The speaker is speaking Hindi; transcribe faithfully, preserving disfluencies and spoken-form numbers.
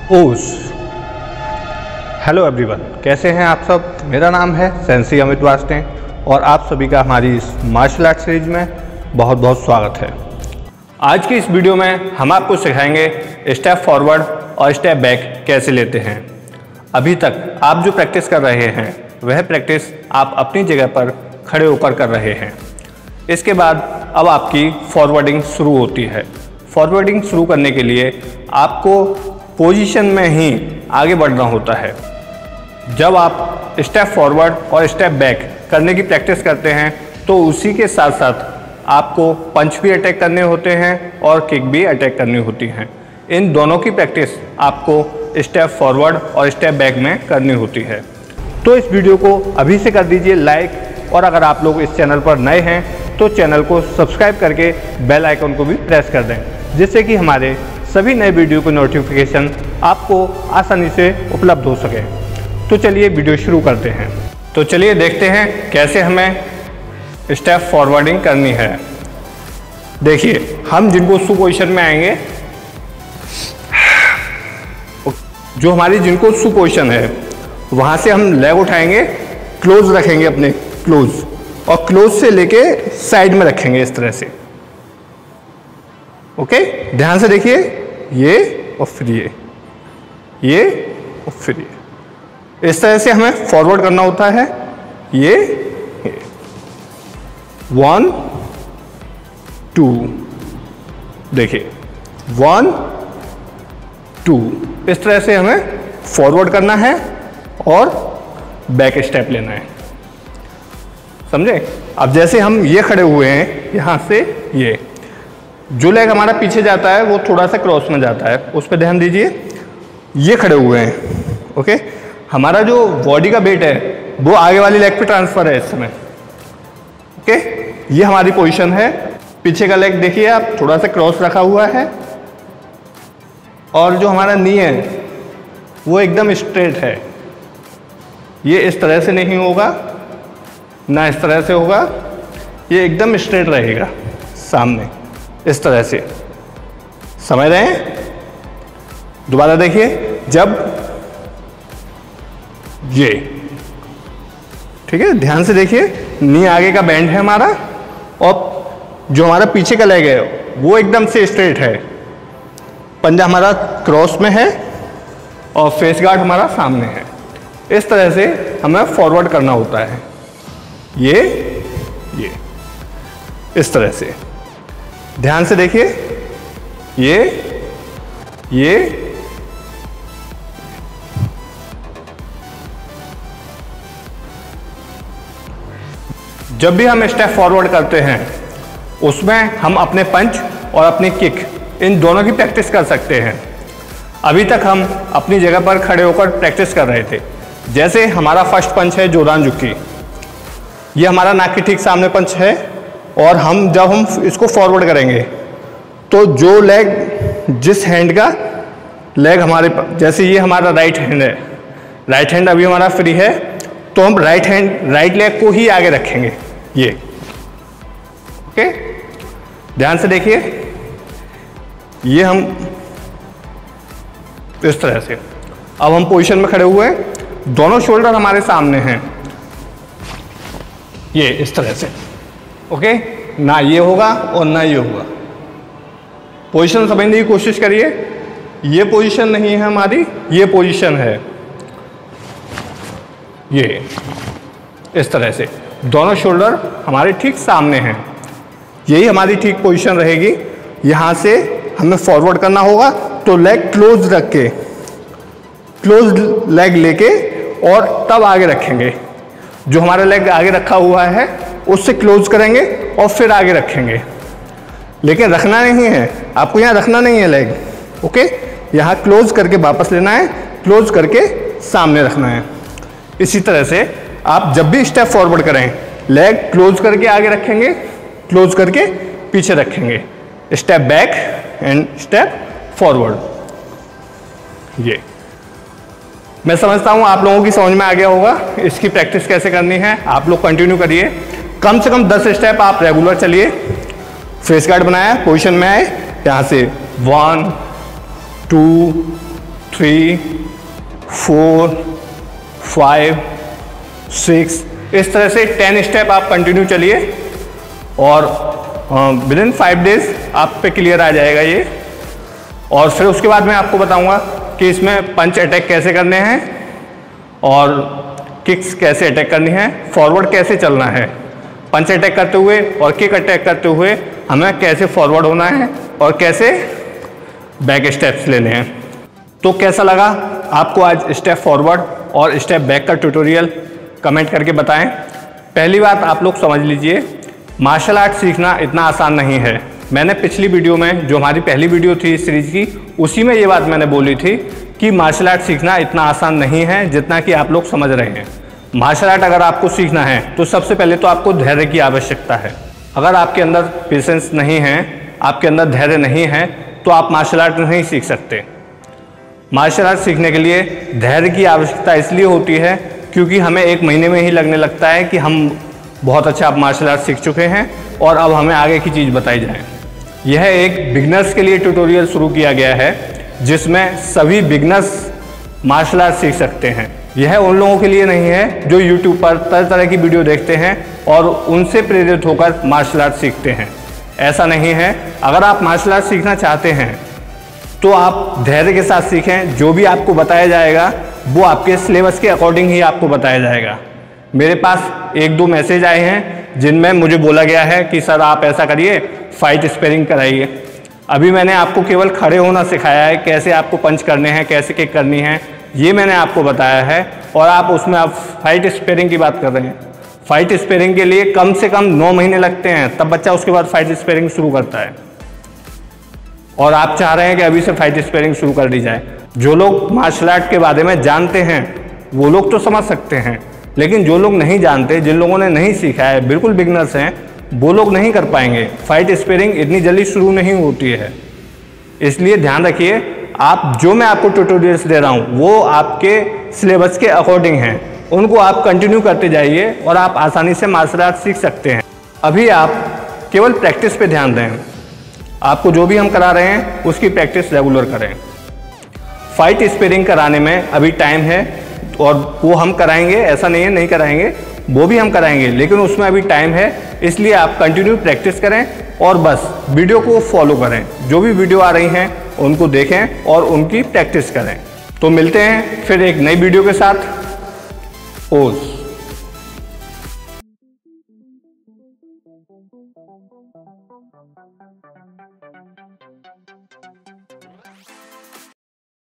ओस। हेलो एवरीवन, कैसे हैं आप सब। मेरा नाम है सेंसी अमित वास्ते और आप सभी का हमारी इस मार्शल आर्ट सीरीज में बहुत बहुत स्वागत है। आज की इस वीडियो में हम आपको सिखाएंगे स्टेप फॉरवर्ड और स्टेप बैक कैसे लेते हैं। अभी तक आप जो प्रैक्टिस कर रहे हैं वह प्रैक्टिस आप अपनी जगह पर खड़े होकर कर रहे हैं। इसके बाद अब आपकी फॉरवर्डिंग शुरू होती है। फॉरवर्डिंग शुरू करने के लिए आपको पोजीशन में ही आगे बढ़ना होता है। जब आप स्टेप फॉरवर्ड और स्टेप बैक करने की प्रैक्टिस करते हैं तो उसी के साथ साथ आपको पंच भी अटैक करने होते हैं और किक भी अटैक करनी होती हैं। इन दोनों की प्रैक्टिस आपको स्टेप फॉरवर्ड और स्टेप बैक में करनी होती है। तो इस वीडियो को अभी से कर दीजिए लाइक, और अगर आप लोग इस चैनल पर नए हैं तो चैनल को सब्सक्राइब करके बेल आइकन को भी प्रेस कर दें, जिससे कि हमारे सभी नए वीडियो के नोटिफिकेशन आपको आसानी से उपलब्ध हो सके। तो चलिए वीडियो शुरू करते हैं। तो चलिए देखते हैं कैसे हमें स्टेप फॉरवर्डिंग करनी है। देखिए, हम जिनको सु पोजिशन में आएंगे, जो हमारी जिनको सु पोजिशन है वहाँ से हम लेग उठाएंगे, क्लोज रखेंगे अपने क्लोज, और क्लोज से लेके साइड में रखेंगे इस तरह से। ओके, ध्यान से देखिए, ये और फिर ये, ये और फिर ये, इस तरह से हमें फॉरवर्ड करना होता है। ये, ये वन टू, देखिए वन टू, इस तरह से हमें फॉरवर्ड करना है और बैक स्टेप लेना है। समझे। अब जैसे हम ये खड़े हुए हैं, यहाँ से ये जो लेग हमारा पीछे जाता है वो थोड़ा सा क्रॉस में जाता है, उस पर ध्यान दीजिए। ये खड़े हुए हैं, ओके, हमारा जो बॉडी का वेट है वो आगे वाली लेग पे ट्रांसफर है इस समय। ओके, ये हमारी पोजीशन है। पीछे का लेग देखिए आप, थोड़ा सा क्रॉस रखा हुआ है, और जो हमारा नी है वो एकदम स्ट्रेट है। ये इस तरह से नहीं होगा, ना इस तरह से होगा, ये एकदम स्ट्रेट रहेगा सामने इस तरह से। समझ रहे हैं। दोबारा देखिए, जब ये, ठीक है, ध्यान से देखिए, नी आगे का बैंड है हमारा, और जो हमारा पीछे का लेग है वो एकदम से स्ट्रेट है। पंजा हमारा क्रॉस में है और फेस गार्ड हमारा सामने है। इस तरह से हमें फॉरवर्ड करना होता है। ये ये इस तरह से ध्यान से देखिए, ये ये जब भी हम स्टेप फॉरवर्ड करते हैं उसमें हम अपने पंच और अपनी किक इन दोनों की प्रैक्टिस कर सकते हैं। अभी तक हम अपनी जगह पर खड़े होकर प्रैक्टिस कर रहे थे। जैसे हमारा फर्स्ट पंच है जोरान जुकी, ये हमारा नाक के ठीक सामने पंच है, और हम जब हम इसको फॉरवर्ड करेंगे तो जो लेग, जिस हैंड का लेग हमारे, जैसे ये हमारा राइट हैंड है, राइट हैंड अभी हमारा फ्री है, तो हम राइट हैंड राइट लेग को ही आगे रखेंगे। ये ओके, ध्यान से देखिए, ये हम इस तरह से। अब हम पोजीशन में खड़े हुए हैं, दोनों शोल्डर हमारे सामने हैं, ये इस तरह से। ओके, ना ये होगा और ना ये होगा। पोजीशन समझने की कोशिश करिए। ये पोजीशन नहीं है हमारी, ये पोजीशन है, ये इस तरह से। दोनों शोल्डर हमारे ठीक सामने हैं, यही हमारी ठीक पोजीशन रहेगी। यहाँ से हमें फॉरवर्ड करना होगा तो लेग क्लोज रख के, क्लोज लेग लेके, और तब आगे रखेंगे। जो हमारा लेग आगे रखा हुआ है उससे क्लोज करेंगे और फिर आगे रखेंगे। लेकिन रखना नहीं है आपको, यहाँ रखना नहीं है लेग। ओके, यहाँ क्लोज करके वापस लेना है, क्लोज करके सामने रखना है। इसी तरह से आप जब भी स्टेप फॉरवर्ड करें, लेग क्लोज करके आगे रखेंगे, क्लोज करके पीछे रखेंगे। Step back and step forward. ये मैं समझता हूँ आप लोगों की समझ में आ गया होगा। इसकी प्रैक्टिस कैसे करनी है आप लोग कंटिन्यू करिए। कम से कम दस स्टेप आप रेगुलर चलिए। फेस गार्ड बनाया, पोजीशन में आए, यहाँ से one two three, four, five, six, इस तरह से टेन स्टेप आप कंटिन्यू चलिए और विद इन फाइव डेज आप पे क्लियर आ जाएगा ये। और फिर उसके बाद मैं आपको बताऊंगा कि इसमें पंच अटैक कैसे करने हैं और किक्स कैसे अटैक करनी है, फॉरवर्ड कैसे चलना है, पंच अटैक करते हुए और किक अटैक करते हुए हमें कैसे फॉरवर्ड होना है और कैसे बैक स्टेप्स लेने हैं। तो कैसा लगा आपको आज स्टेप फॉरवर्ड और स्टेप बैक का ट्यूटोरियल, कमेंट करके बताएं। पहली बात आप लोग समझ लीजिए, मार्शल आर्ट सीखना इतना आसान नहीं है। मैंने पिछली वीडियो में, जो हमारी पहली वीडियो थी इस सीरीज की, उसी में ये बात मैंने बोली थी कि मार्शल आर्ट सीखना इतना आसान नहीं है जितना कि आप लोग समझ रहे हैं। मार्शल आर्ट अगर आपको सीखना है तो सबसे पहले तो आपको धैर्य की आवश्यकता है। अगर आपके अंदर पेशेंस नहीं है, आपके अंदर धैर्य नहीं है, तो आप मार्शल आर्ट नहीं सीख सकते। मार्शल आर्ट सीखने के लिए धैर्य की आवश्यकता इसलिए होती है क्योंकि हमें एक महीने में ही लगने लगता है कि हम बहुत अच्छा आप मार्शल आर्ट सीख चुके हैं और अब हमें आगे की चीज़ बताई जाए। यह एक बिगनर्स के लिए ट्यूटोरियल शुरू किया गया है जिसमें सभी बिगनर्स मार्शल आर्ट सीख सकते हैं। यह उन लोगों के लिए नहीं है जो यूट्यूब पर तरह तरह की वीडियो देखते हैं और उनसे प्रेरित होकर मार्शल आर्ट सीखते हैं। ऐसा नहीं है। अगर आप मार्शल आर्ट सीखना चाहते हैं तो आप धैर्य के साथ सीखें। जो भी आपको बताया जाएगा वो आपके सिलेबस के अकॉर्डिंग ही आपको बताया जाएगा। मेरे पास एक दो मैसेज आए हैं जिनमें मुझे बोला गया है कि सर आप ऐसा करिए, फाइट स्पेयरिंग कराइए। अभी मैंने आपको केवल खड़े होना सिखाया है, कैसे आपको पंच करने हैं, कैसे किक करनी है, ये मैंने आपको बताया है। और आप उसमें आप फाइट स्पेयरिंग की बात कर रहे हैं। फाइट स्पेयरिंग के लिए कम से कम नौ महीने लगते हैं, तब बच्चा उसके बाद फाइट स्पेयरिंग शुरू करता है। और आप चाह रहे हैं कि अभी से फाइट स्पेयरिंग शुरू कर दी जाए। जो लोग मार्शल आर्ट के बारे में जानते हैं वो लोग तो समझ सकते हैं, लेकिन जो लोग नहीं जानते, जिन लोगों ने नहीं सीखा है, बिल्कुल बिगनर्स हैं, वो लोग नहीं कर पाएंगे। फाइट स्पेयरिंग इतनी जल्दी शुरू नहीं होती है। इसलिए ध्यान रखिए, आप जो मैं आपको ट्यूटोरियल्स दे रहा हूँ वो आपके सिलेबस के अकॉर्डिंग हैं। उनको आप कंटिन्यू करते जाइए और आप आसानी से मार्शल आर्ट सीख सकते हैं। अभी आप केवल प्रैक्टिस पे ध्यान दें। आपको जो भी हम करा रहे हैं उसकी प्रैक्टिस रेगुलर करें। फाइट स्पेयरिंग कराने में अभी टाइम है और वो हम कराएंगे, ऐसा नहीं है नहीं कराएंगे, वो भी हम कराएंगे, लेकिन उसमें अभी टाइम है। इसलिए आप कंटिन्यू प्रैक्टिस करें और बस वीडियो को फॉलो करें। जो भी वीडियो आ रही हैं उनको देखें और उनकी प्रैक्टिस करें। तो मिलते हैं फिर एक नई वीडियो के साथ। ओज।